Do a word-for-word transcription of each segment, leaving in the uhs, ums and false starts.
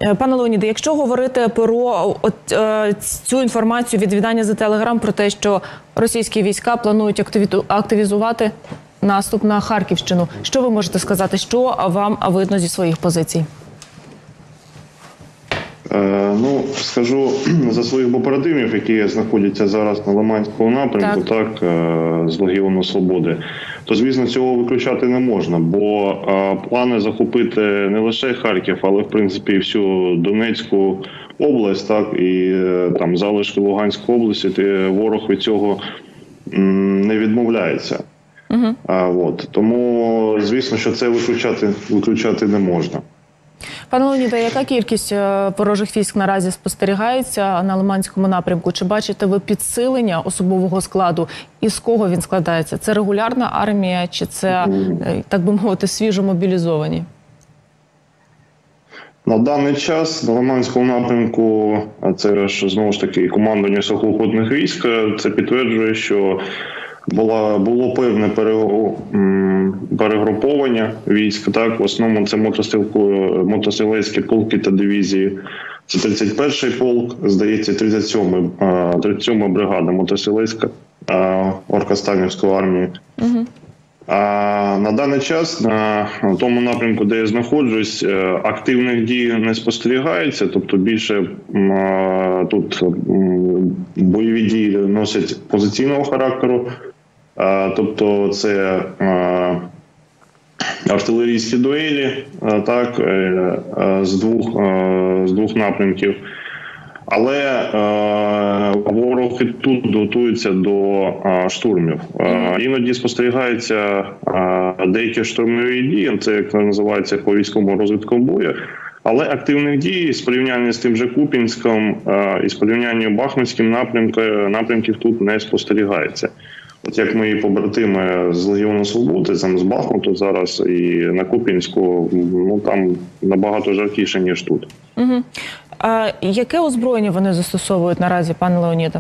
Пане Леоніде, якщо говорити про от, е, цю інформацію від видання «The Telegram» про те, що російські війська планують активізувати наступ на Харківщину, що ви можете сказати, що вам видно зі своїх позицій? Е, ну, скажу за своїх побратимів, які знаходяться зараз на Лиманському напрямку, так, так е, з Легіону Свободи, то, звісно, цього виключати не можна, бо е, плани захопити не лише Харків, але, в принципі, і всю Донецьку область, так, і е, там залишки Луганської області, то ворог від цього м, не відмовляється. Угу. А, от. Тому, звісно, що це виключати, виключати не можна. Пане Леоніде, яка кількість ворожих військ наразі спостерігається на Лиманському напрямку? Чи бачите ви підсилення особового складу? І з кого він складається? Це регулярна армія, чи це, так би мовити, свіжо мобілізовані? На даний час на Лиманському напрямку, це ж знову ж таки командування сухопутних військ, це підтверджує, що Була, було певне перегруповання військ, так, в основному це мотострілецькі полки та дивізії. Це тридцять перший полк, здається, тридцять сьома бригада мотострілецька Оркостанівської армії. Угу. А на даний час на тому напрямку, де я знаходжусь, активних дій не спостерігається, тобто більше тут бойові дії носять позиційного характеру. Тобто це артилерійські дуелі, так, з двох, з двох напрямків. Але ворог і тут готується до штурмів. Іноді спостерігаються деякі штурмові дії, це як називається по військовому розвитку бою. Але активних дій з порівняння з тим же Куп'янськом і з порівнянням Бахмутським напрямків тут не спостерігається. От як мої побратими з Легіону Свободи, там з Бахмуту зараз і на Куп'янську, ну там набагато жаркіше, ніж тут. Угу. А яке озброєння вони застосовують наразі, пане Леоніде?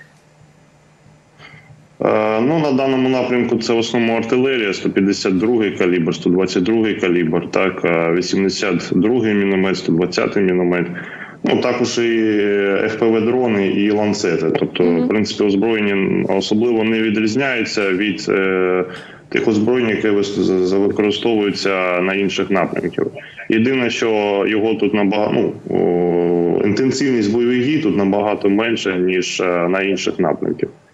Е, ну, на даному напрямку це в основному артилерія, сто п'ятдесят другий калібр, сто двадцять другий калібр, так, вісімдесят другий міномет, сто двадцятий міномет. Ну, також і еф пе ве-дрони, і ланцети. Тобто, mm-hmm. в принципі, озброєння особливо не відрізняється від е, тих озброєнь, які використовуються на інших напрямках. Єдине, що його тут набагато, ну, о, інтенсивність бойових дій тут набагато менша, ніж на інших напрямках.